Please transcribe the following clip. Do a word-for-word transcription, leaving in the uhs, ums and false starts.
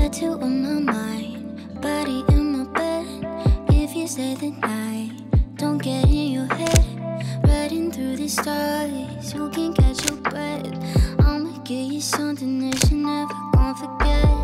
tattoo on my mind, body in my bed. If you stay the night, don't get in your head. Riding through the stars, you can catch your breath. I'ma give you something that you're never gonna forget.